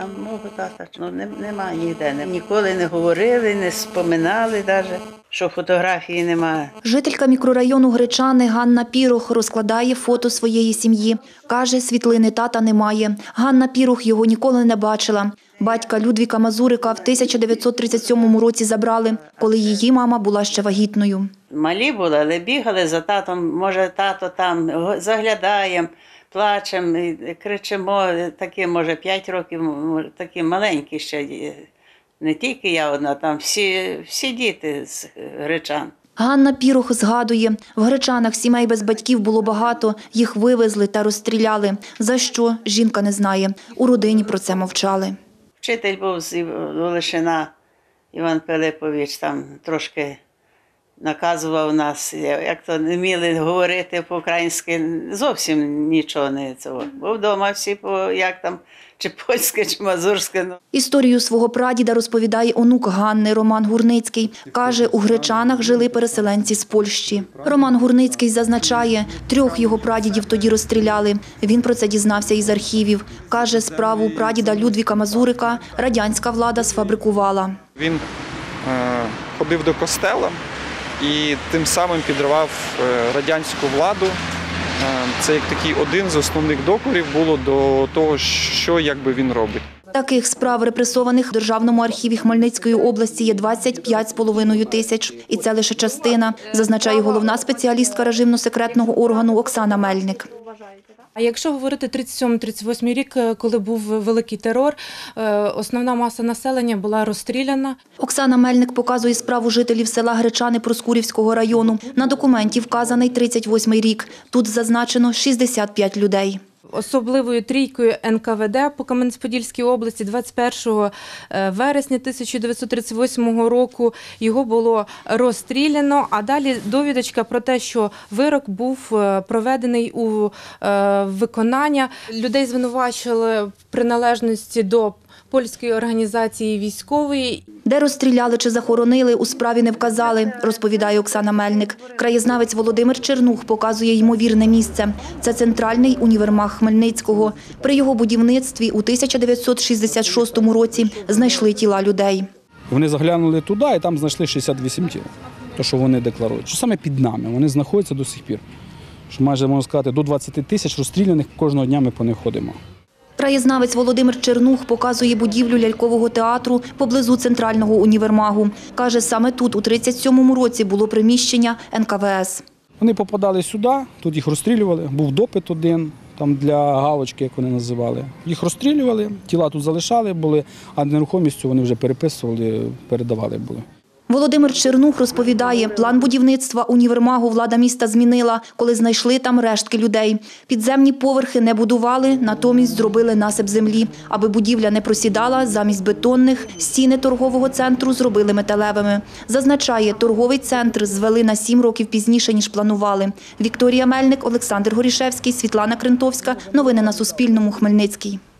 А мого тата немає ніде. Ніколи не говорили, не споминали навіть, що фотографії немає. Жителька мікрорайону Гречани Ганна Пірох розкладає фото своєї сім'ї. Каже, світлини тата немає. Ганна Пірох його ніколи не бачила. Батька Людвіка Мазурика в 1937 році забрали, коли її мама була ще вагітною. Малі були, але бігали за татом, може тато там, заглядаємо, плачемо, кричимо, такі, може, 5 років, такі маленькі ще, не тільки я одна, там всі діти з Гречан. Ганна Пірох згадує, в Гречанах сімей без батьків було багато, їх вивезли та розстріляли. За що, жінка не знає. У родині про це мовчали. Вчитель був з Олешина, Іван Пилипович, там трошки наказував нас, як то не вміли говорити по-українськи, зовсім нічого не цього. Бо вдома всі як там, чи польське, чи мазурське. Історію свого прадіда розповідає онук Ганни Роман Гурницький. Каже, у Гречанах жили переселенці з Польщі. Роман Гурницький зазначає, 3 його прадідів тоді розстріляли. Він про це дізнався із архівів. Каже, справу прадіда Людвіка Мазурика радянська влада сфабрикувала. Він ходив до костела і тим самим підривав радянську владу. Це як такий один з основних докорів було до того, що якби він робить. Таких справ репресованих в Державному архіві Хмельницької області є 25,5 тисяч. І це лише частина, зазначає головна спеціалістка режимно-секретного органу Оксана Мельник. А якщо говорити 37-38 рік, коли був великий терор, основна маса населення була розстріляна. Оксана Мельник показує справу жителів села Гречани Проскурівського району. На документі вказаний 38 рік. Тут зазначено 65 людей. Особливою трійкою НКВД по Кам'янець-Подільській області 21 вересня 1938 року його було розстріляно, а далі довідочка про те, що вирок був проведений у виконання. Людей звинувачили в приналежності до польської організації військової. Де розстріляли чи захоронили, у справі не вказали, розповідає Оксана Мельник. Краєзнавець Володимир Чернух показує ймовірне місце. Це центральний універмаг Хмельницького. При його будівництві у 1966 році знайшли тіла людей. Вони заглянули туди і там знайшли 68 тіл. То, що вони декларують. Що саме під нами, вони знаходяться до сих пір. Що майже, можна сказати, до 20 тисяч розстріляних кожного дня ми по них ходимо. Краєзнавець Володимир Чернух показує будівлю лялькового театру поблизу центрального універмагу. Каже, саме тут у 1937 році було приміщення НКВС. Вони попадали сюди, тут їх розстрілювали, був допит один, там для галочки, як вони називали. Їх розстрілювали, тіла тут залишали були, а нерухомістю вони вже переписували, передавали були. Володимир Чернух розповідає, план будівництва універмагу влада міста змінила, коли знайшли там рештки людей. Підземні поверхи не будували, натомість зробили насип землі. Аби будівля не просідала, замість бетонних стіни торгового центру зробили металевими. Зазначає, торговий центр звели на 7 років пізніше, ніж планували. Вікторія Мельник, Олександр Горішевський, Світлана Крентовська. Новини на Суспільному. Хмельницький.